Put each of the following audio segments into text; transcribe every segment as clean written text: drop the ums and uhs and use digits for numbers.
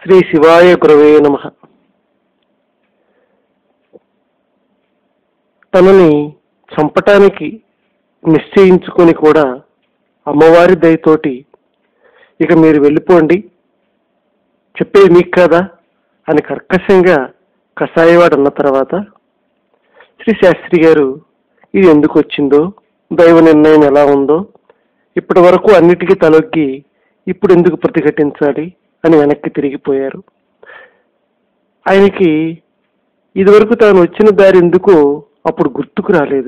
శ్రీ శివాయ గురవే నమః. తనని చంపటానికి నిశ్చయించుకొని కూడా అమ్మవారి దయతోటి ఇక మీరు వెళ్ళిపోండి, చెప్పేది మీకు కాదా అని కర్కశంగా కషాయవాడు అన్న తర్వాత శ్రీ శాస్త్రి గారు ఇది ఎందుకు వచ్చిందో, దైవ నిర్ణయం ఎలా ఉందో, ఇప్పటి వరకు అన్నిటికీ తలొగ్గి ఇప్పుడు ఎందుకు ప్రతిఘటించాలి అని వెనక్కి తిరిగిపోయారు. ఆయనకి ఇదివరకు తాను వచ్చిన దారి ఎందుకో అప్పుడు గుర్తుకు రాలేదు.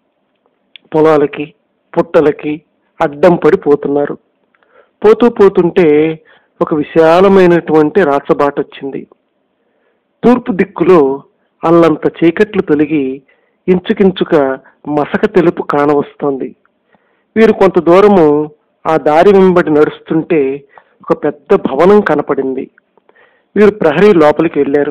పొలాలకి పుట్టలకి అడ్డం పడిపోతున్నారు. పోతుంటే ఒక విశాలమైనటువంటి రాచబాట వచ్చింది. తూర్పు దిక్కులో అల్లంత చీకట్లు తొలగి ఇంచుకించుక మసక తెలుపు కానవస్తోంది. వీరు కొంత దూరము ఆ దారి వెంబడి నడుస్తుంటే ఒక పెద్ద భవనం కనపడింది. వీరు ప్రహరీ లోపలికి వెళ్ళారు.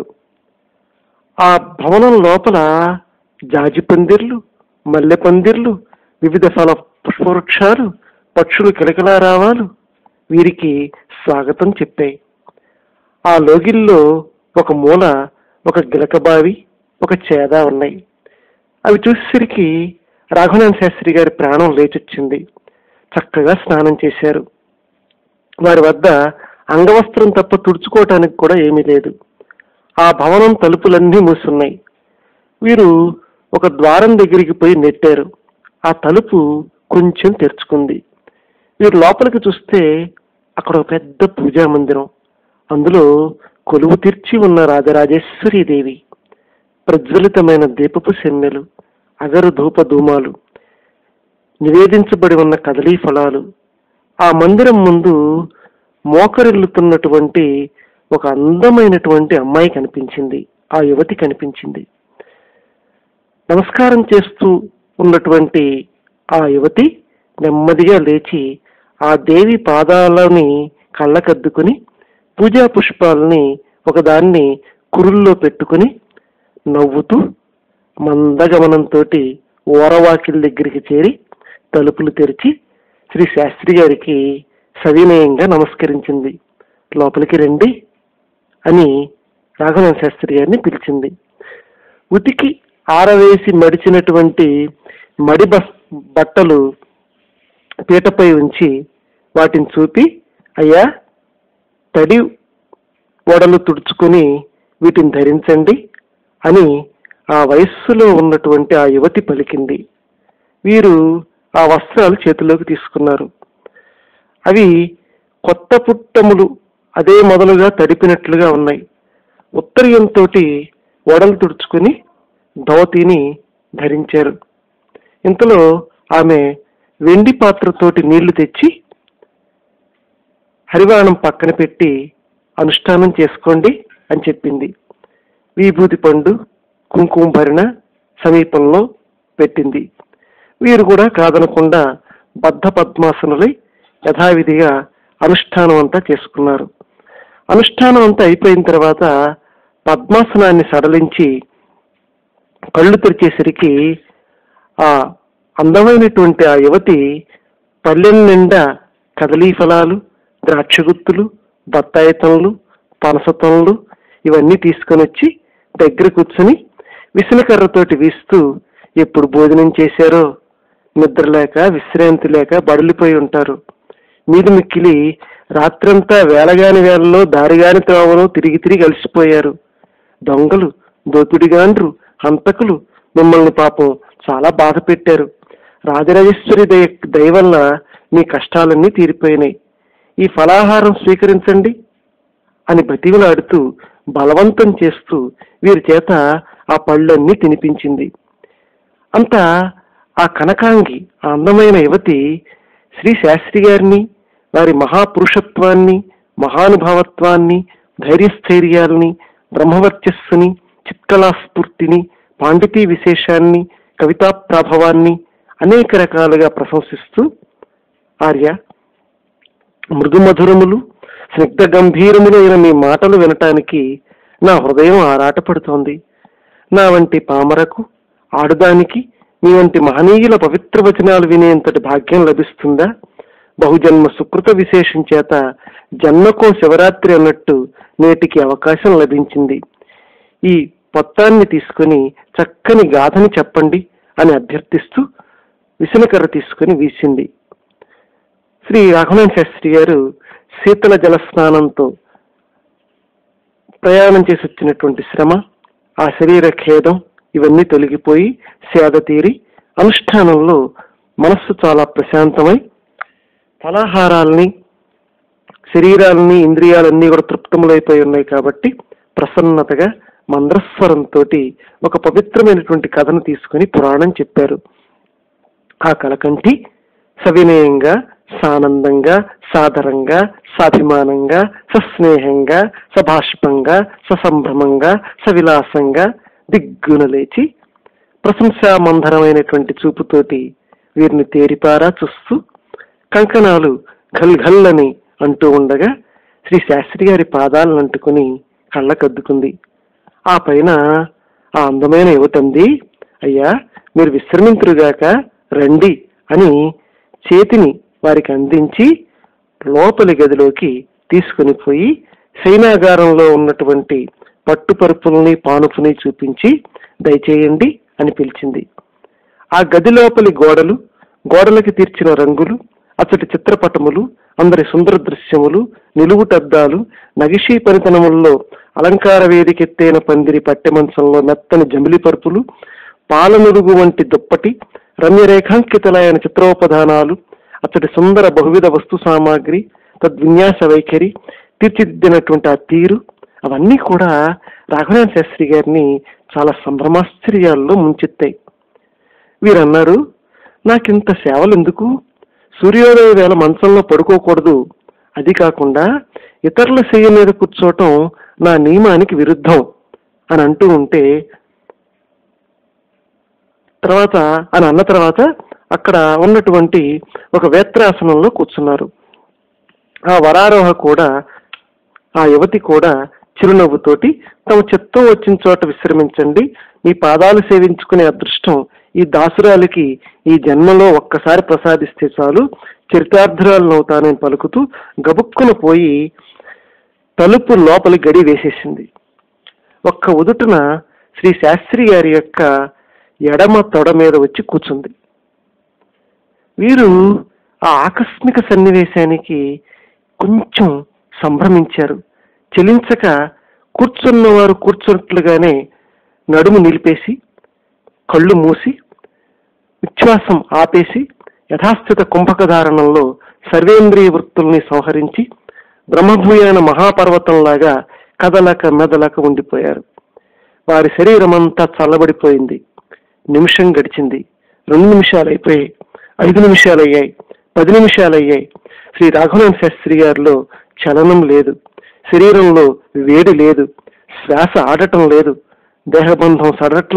ఆ భవనం లోపల జాజి పందిర్లు, మల్లె పందిర్లు, వివిధ ఫల పుష్పవృక్షాలు, పక్షులు కిలకిలారావాలు వీరికి స్వాగతం చెప్పాయి. ఆ లోగిల్లో ఒక మూల ఒక గిలకబావి, ఒక చేద ఉన్నాయి. అవి చూసేసరికి రాఘవనాథ శాస్త్రి గారి ప్రాణం లేచొచ్చింది. చక్కగా స్నానం చేశారు. వారి వద్ద అంగవస్త్రం తప్ప తుడుచుకోవటానికి కూడా ఏమీ లేదు. ఆ భవనం తలుపులన్నీ మూసున్నాయి. వీరు ఒక ద్వారం దగ్గరికి పోయి నెట్టారు. ఆ తలుపు కొంచెం తెరుచుకుంది. వీరు లోపలికి చూస్తే అక్కడ ఒక పెద్ద పూజా మందిరం, అందులో కొలువు తీర్చి ఉన్న రాజరాజేశ్వరీ దేవి, ప్రజ్వలితమైన దీపపు సెన్నెలు, అగరు ధూప ధూమాలు, నివేదించబడి ఉన్న కదలీ ఫలాలు. ఆ మందిరం ముందు మోకరిల్లుతున్నటువంటి ఒక అందమైనటువంటి అమ్మాయి కనిపించింది. ఆ యువతి కనిపించింది. నమస్కారం చేస్తూ ఉన్నటువంటి ఆ యువతి నెమ్మదిగా లేచి ఆ దేవి పాదాలని కళ్ళకద్దుకుని పూజా పుష్పాలని ఒకదాన్ని కురుల్లో పెట్టుకుని నవ్వుతూ మందగమనంతో ఓరవాకిల్ దగ్గరికి చేరి తలుపులు తెరిచి శ్రీ శాస్త్రి గారికి సవినయంగా నమస్కరించింది. లోపలికి రండి అని రాఘవనాథ శాస్త్రి గారిని పిలిచింది. ఉతికి ఆరవేసి మడిచినటువంటి మడి బట్టలు పీటపై ఉంచి వాటిని చూపి, అయ్యా తడి ఓడలు తుడుచుకుని వీటిని ధరించండి అని ఆ వయస్సులో ఉన్నటువంటి ఆ యువతి పలికింది. వీరు ఆ వస్త్రాలు చేతిలోకి తీసుకున్నారు. అవి కొత్త పుట్టములు అదే మొదలుగా తడిపినట్లుగా ఉన్నాయి. ఉత్తరీయంతో ఓడలు తుడుచుకుని ధోతిని ధరించారు. ఇంతలో ఆమె వెండి పాత్రతోటి నీళ్లు తెచ్చి హరివాణం పక్కన పెట్టి అనుష్ఠానం చేసుకోండి అని చెప్పింది. విభూతి పండు, కుంకుమ భరణ సమీపంలో పెట్టింది. వీరు కూడా కాదనకుండా బద్ధ పద్మాసనులై యథావిధిగా అనుష్ఠానం అంతా చేసుకున్నారు. అనుష్ఠానం అంతా అయిపోయిన తర్వాత పద్మాసనాన్ని సడలించి కళ్ళు తెరిచేసరికి ఆ అందమైనటువంటి ఆ యువతి పల్లెం నిండా కదలీ ఫలాలు, ద్రాక్షగుత్తులు, బత్తాయితనులు, పనసతనులు ఇవన్నీ తీసుకొని వచ్చి దగ్గర కూర్చుని విసనకర్రతోటి వీస్తూ ఎప్పుడు భోజనం చేశారో, నిద్ర లేక విశ్రాంతి లేక బడలిపోయి ఉంటారు. మీది మిక్కిలి రాత్రంతా వేళగాని వేళలో దారిగాని త్రోవలో తిరిగి అలసిపోయారు. దొంగలు, దోపిడిగాండ్రు, హంతకులు మిమ్మల్ని పాపం చాలా బాధ పెట్టారు. రాజరాజేశ్వరి దయ వల్ల మీ కష్టాలన్నీ తీరిపోయినాయి. ఈ ఫలాహారం స్వీకరించండి అని బతిమలాడుతూ బలవంతం చేస్తూ వీరి చేత ఆ పళ్ళన్నీ తినిపించింది. అంతా ఆ కనకాంగి, ఆ అందమైన యువతి శ్రీ శాస్త్రి గారిని, వారి మహాపురుషత్వాన్ని, మహానుభావత్వాన్ని, ధైర్యస్థైర్యాల్ని, బ్రహ్మవర్చస్సుని, చిత్కళాస్ఫూర్తిని, పాండితీ విశేషాన్ని, కవితా ప్రాభవాన్ని అనేక రకాలుగా ప్రశంసిస్తూ, ఆర్య మృదుమధురములు స్నిగ్ధ గంభీరములైన మీ మాటలు వినటానికి నా హృదయం ఆరాటపడుతోంది. నా వంటి పామరకు, ఆడుదానికి మీ వంటి మహనీయుల పవిత్ర వచనాలు వినేంతటి భాగ్యం లభిస్తుందా? బహుజన్మ సుకృత విశేషం చేత జన్మకో శివరాత్రి అన్నట్టు నేటికి అవకాశం లభించింది. ఈ పొత్తాన్ని తీసుకుని చక్కని గాథని చెప్పండి అని అభ్యర్థిస్తూ విసనకర్ర తీసుకుని వీసింది. శ్రీ రాఘవేంద్ర శాస్త్రి గారు శీతల జల స్నానంతో ప్రయాణం చేసి వచ్చినటువంటి శ్రమ, ఆ శరీర ఖేదం ఇవన్నీ తొలగిపోయి సేద తీరి అనుష్ఠానంలో మనస్సు చాలా ప్రశాంతమై ఫలాహారాల్ని, శరీరాలని, ఇంద్రియాలన్నీ కూడా తృప్తములైపోయి ఉన్నాయి కాబట్టి ప్రసన్నతగా మంద్రస్వరంతో ఒక పవిత్రమైనటువంటి కథను తీసుకుని పురాణం చెప్పారు. ఆ కలకంఠి సవినయంగా, సానందంగా, సాదరంగా, సాభిమానంగా, సస్నేహంగా, సభాష్పంగా, ససంభ్రమంగా, సవిలాసంగా దిగ్గున లేచి ప్రశంసామందరమైనటువంటి చూపుతోటి వీరిని తేరిపారా చూస్తూ కంకణాలు ఘల్ ఘల్లని అంటూ ఉండగా శ్రీ శాస్త్రి గారి పాదాలను అంటుకుని కళ్ళకద్దుకుంది. ఆ పైన ఆ అందమైన యువతంది, అయ్యా మీరు విశ్రమింతురుగాక రండి అని చేతిని వారికి అందించి లోపలి గదిలోకి తీసుకుని పోయి శయనాగారంలో ఉన్నటువంటి పట్టుపరుపుల్ని, పానుపుని చూపించి దయచేయండి అని పిలిచింది. ఆ గది లోపలి గోడలకి తీర్చిన రంగులు, అతడి చిత్రపటములు, అందరి సుందర దృశ్యములు, నిలువుటద్దాలు, నగిషీ పనితనముల్లో అలంకార వేదికెత్తైన పందిరి పట్టె మంచంలో మెత్తని జమిలి పరుపులు, పాలనురుగు వంటి దుప్పటి, రమ్యరేఖాంకితలైన చిత్రోపధానాలు, అతడి సుందర బహువిధ వస్తు సామాగ్రి, తద్విన్యాస వైఖరి, తీర్చిదిద్దినటువంటి ఆ తీరు, అవన్నీ కూడా రాఘవేంద్ర శాస్త్రి గారిని చాలా సంభ్రమాశ్చర్యాల్లో ముంచెత్తాయి. వీరన్నారు, నాకింత సేవలు ఎందుకు? సూర్యోదయ వేళ మంచంలో పడుకోకూడదు, అది కాకుండా ఇతరుల శయ్య మీద కూర్చోవటం నా నియమానికి విరుద్ధం అని అంటూ ఉంటే అన్న తర్వాత అక్కడ ఉన్నటువంటి ఒక వేత్రాసనంలో కూర్చున్నారు. ఆ వరారోహ కూడా, ఆ యువతి కూడా చిరునవ్వుతోటి, తమ చిత్తం వచ్చిన చోట విశ్రమించండి, మీ పాదాలు సేవించుకునే అదృష్టం ఈ దాసురాలికి ఈ జన్మలో ఒక్కసారి ప్రసాదిస్తే చాలు, చరితార్థురాలనవుతానని పలుకుతూ గబుక్కున పోయి తలుపు లోపలి గడి వేసేసింది. ఒక్క ఉదుటున శ్రీ శాస్త్రి గారి యొక్క ఎడమ తొడ మీద వచ్చి కూర్చుంది. వీరు ఆ ఆకస్మిక సన్నివేశానికి కొంచెం సంభ్రమించారు. చెలించక కూర్చున్నవారు కూర్చున్నట్లుగానే నడుము నిలిపేసి, కళ్ళు మూసి, ఉచ్ఛ్వాసం ఆపేసి, యథాస్థిత కుంభకధారణంలో సర్వేంద్రియ వృత్తుల్ని సంహరించి బ్రహ్మభూయాన మహాపర్వతంలాగా కదలక మెదలక ఉండిపోయారు. వారి శరీరం అంతా చల్లబడిపోయింది. నిమిషం గడిచింది, 2 నిమిషాలు అయిపోయాయి, 5 నిమిషాలు అయ్యాయి, 10 నిమిషాలు అయ్యాయి. శ్రీ రాఘవేంద్ర శాస్త్రి గారిలో చలనం లేదు, శరీరంలో వేడి లేదు, శ్వాస ఆడటం లేదు, దేహబంధం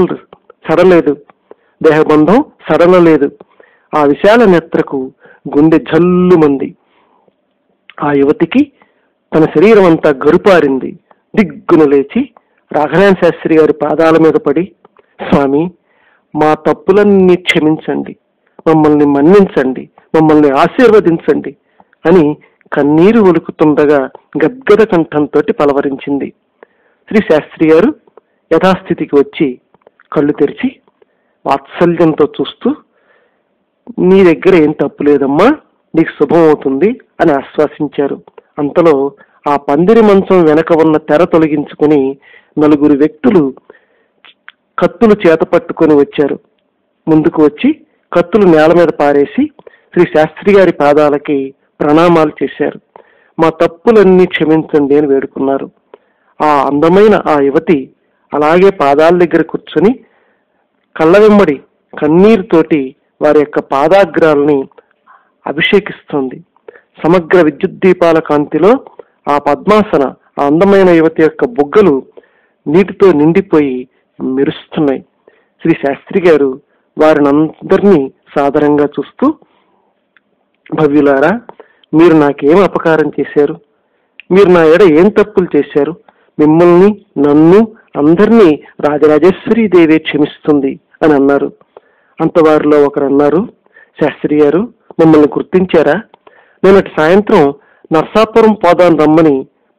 సడలలేదు. ఆ విశాల నేత్రకు గుండె జల్లుమంది. ఆ యువతికి తన శరీరం అంతా గరుపారింది. దిగ్గున లేచి రాఘవేంద్ర శాస్త్రి గారి పాదాల మీద పడి, స్వామి, మా తప్పులన్నీ క్షమించండి, మమ్మల్ని మన్నించండి, మమ్మల్ని ఆశీర్వదించండి అని కన్నీరు ఒలుకుతుండగా గద్గద కంఠంతో పలవరించింది. శ్రీ శాస్త్రి గారు యథాస్థితికి వచ్చి కళ్ళు తెరిచి వాత్సల్యంతో చూస్తూ, నీ దగ్గర ఏం తప్పు లేదమ్మా, నీకు శుభం అవుతుంది అని ఆశ్వాసించారు. అంతలో ఆ పందిరి మంచం వెనక ఉన్న తెర తొలగించుకుని 4 వ్యక్తులు కత్తులు చేత పట్టుకొని వచ్చారు. ముందుకు వచ్చి కత్తులు నేల మీద పారేసి శ్రీ శాస్త్రి గారి పాదాలకి ప్రణామాలు చేశారు. మా తప్పులన్నీ క్షమించండి అని వేడుకున్నారు. ఆ అందమైన ఆ యువతి అలాగే పాదాల దగ్గర కూర్చొని కళ్ళ వెంబడి కన్నీరుతోటి వారి యొక్క పాదాగ్రాలని అభిషేకిస్తుంది. సమగ్ర విద్యుత్ దీపాల కాంతిలో ఆ పద్మాసన, ఆ అందమైన యువతి యొక్క బుగ్గలు నీటితో నిండిపోయి మెరుస్తున్నాయి. శ్రీ శాస్త్రి గారు వారినందరినీ సాదరంగా చూస్తూ, భవ్యులారా, మీరు నాకేం అపకారం చేశారు? మీరు నా ఎడ ఏం తప్పులు చేశారు? మిమ్మల్ని, నన్ను, అందరినీ రాజరాజేశ్వరీ దేవే క్షమిస్తుంది అని అన్నారు. అంతవారిలో ఒకరు అన్నారు, శాస్త్రి గారు, మిమ్మల్ని గుర్తించారా? నిన్నటి సాయంత్రం నర్సాపురం పోదాం రమ్మని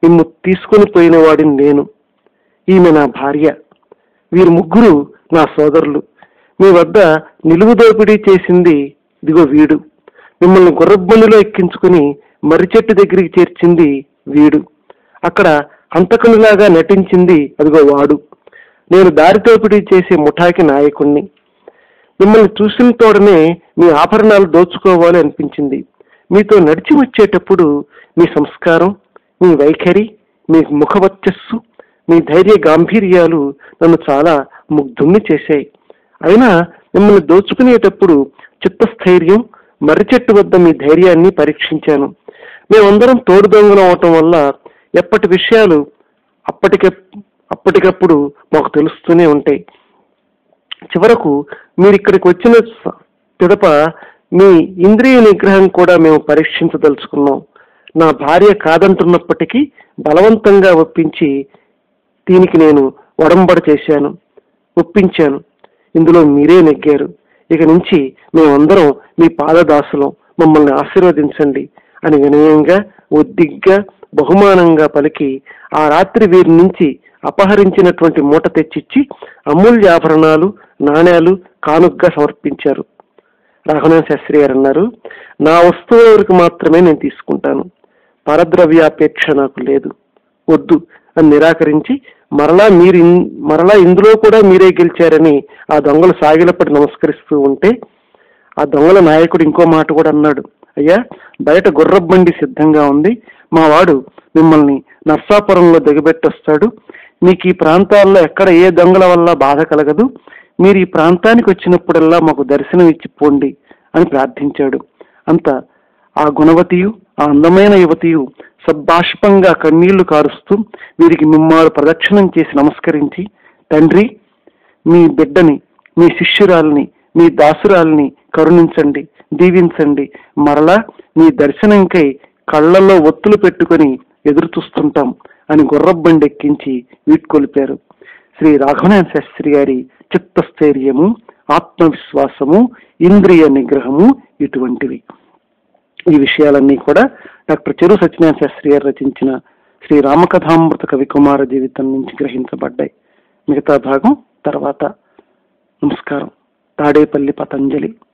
మిమ్ము తీసుకొని పోయిన వాడిని నేను. ఈమె నా భార్య. వీరు ముగ్గురు నా సోదరులు. మీ వద్ద నిలువు దోపిడీ చేసింది ఇదిగో వీడు. మిమ్మల్ని గుర్రబండిలో ఎక్కించుకుని మర్రి చెట్టు దగ్గరికి చేర్చింది వీడు. అక్కడ హంతకునిలాగా నటించింది అదిగో వాడు. నేను దారి దోపిడీ చేసే ముఠాకి నాయకుణ్ణి. మిమ్మల్ని చూసిన తోడనే మీ ఆభరణాలు దోచుకోవాలి అనిపించింది. మీతో నడిచి వచ్చేటప్పుడు మీ సంస్కారం, మీ వైఖరి, మీ ముఖవర్చస్సు, మీ ధైర్య గాంభీర్యాలు నన్ను చాలా ముగ్ధుణ్ణి చేశాయి. అయినా మిమ్మల్ని దోచుకునేటప్పుడు చిత్తస్థైర్యం, మర్రి చెట్టు వద్ద మీ ధైర్యాన్ని పరీక్షించాను. మేమందరం తోడు దొంగలు అవటం వల్ల ఎప్పటి విషయాలు అప్పటికప్పుడు మాకు తెలుస్తూనే ఉంటాయి. చివరకు మీరు ఇక్కడికి వచ్చిన పిదప మీ ఇంద్రియ నిగ్రహం కూడా మేము పరీక్షించదలుచుకున్నాం. నా భార్య కాదంటున్నప్పటికీ బలవంతంగా ఒప్పించి దీనికి నేను ఒడంబడ చేశాను, ఒప్పించాను. ఇందులో మీరే నెగ్గారు. ఇక నుంచి మేమందరం మీ పాదదాసులం, మమ్మల్ని ఆశీర్వదించండి అని వినయంగా, ఒద్దిగ్గా, బహుమానంగా పలికి ఆ రాత్రి వీరి నుంచి అపహరించినటువంటి మూట తెచ్చిచ్చి అమూల్యాభరణాలు, నాణ్యాలు కానుగ్గా సమర్పించారు. రాఘవేంద్ర శాస్త్రి గారు అన్నారు, నా వస్తువుల వరకు మాత్రమే నేను తీసుకుంటాను, పరద్రవ్యాపేక్ష నాకు లేదు, వద్దు అని నిరాకరించి మరలా ఇందులో కూడా మీరే గెలిచారని ఆ దొంగలు సాగిలపడి నమస్కరిస్తూ ఉంటే ఆ దొంగల నాయకుడు ఇంకో మాట కూడా అన్నాడు. అయ్యా, బయట గుర్రబండి సిద్ధంగా ఉంది. మా వాడు మిమ్మల్ని నర్సాపురంలో దిగబెట్టొస్తాడు. మీకు ఈ ప్రాంతాల్లో ఎక్కడ ఏ దొంగల వల్ల బాధ కలగదు. మీరు ఈ ప్రాంతానికి వచ్చినప్పుడల్లా మాకు దర్శనం ఇచ్చి పోండి అని ప్రార్థించాడు. అంత ఆ గుణవతియు, ఆ అందమైన యువతియు సబ్బాష్పంగా కన్నీళ్లు కారుస్తూ వీరికి మిమ్మారు ప్రదక్షిణం చేసి నమస్కరించి, తండ్రి, మీ బిడ్డని, మీ శిష్యురాల్ని, మీ దాసురాల్ని కరుణించండి, దీవించండి. మరలా మీ దర్శనంకై కళ్లలో ఒత్తులు పెట్టుకుని ఎదురు చూస్తుంటాం అని గుర్రబండి ఎక్కించి వీడ్కొలిపారు. శ్రీ రాఘవేంద్ర శాస్త్రి గారి చిత్తస్థైర్యము, ఆత్మవిశ్వాసము, ఇంద్రియ నిగ్రహము ఇటువంటివి. ఈ విషయాలన్నీ కూడా డాక్టర్ చెరు సత్యనారాయణ శాస్త్రి గారు రచించిన శ్రీ రామకథామృత కవికుమార జీవితం నుంచి గ్రహించబడ్డాయి. మిగతా భాగం తర్వాత. నమస్కారం. తాడేపల్లి పతంజలి.